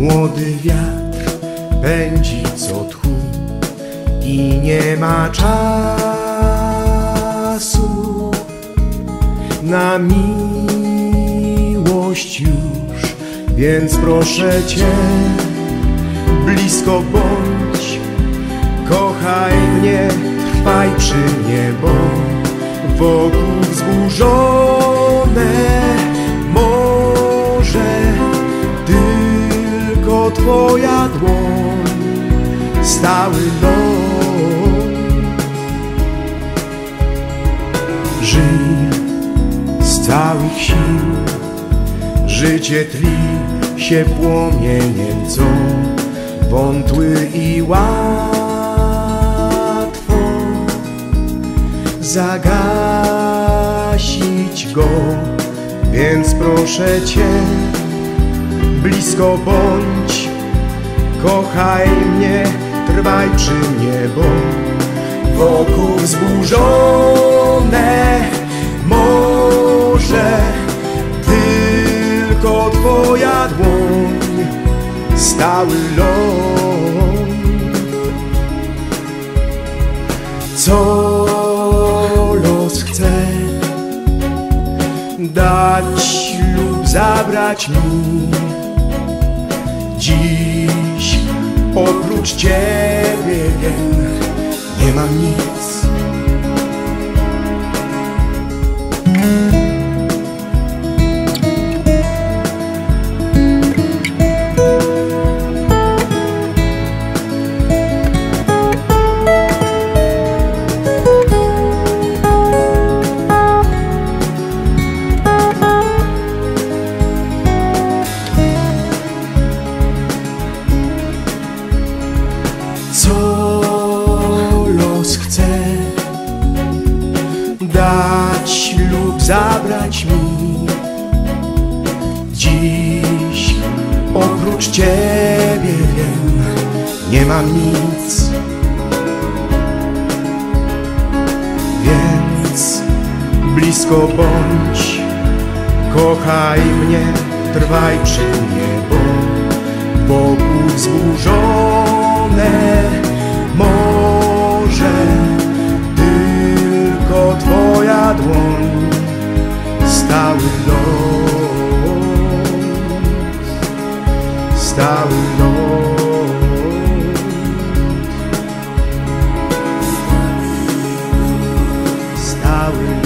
Młody wiatr pędzi co tchu i nie ma czasu na miłość już, więc proszę Cię, blisko bądź, kochaj mnie, trwaj przy mnie, bo wokół wzburzone morze, tylko Twoja dłoń, stały ląd. Żyj z całych sił, życie tli się płomieniem, co wątły i łatwo zagasić go, więc proszę Cię, blisko bądź, kochaj mnie, trwaj przy mnie, bo wokół wzburzone morze, tylko Twoja dłoń, stały ląd. Co los chce dać lub zabrać mi, dziś oprócz Ciebie wiem, nie mam nic. Co los chce dać lub zabrać mi, dziś oprócz Ciebie wiem, nie mam nic. Więc blisko bądź, kochaj mnie, trwaj przy mnie, bo wokół wzburzone morze, tylko Twoja dłoń, stały ląd, stały ląd, stały ląd.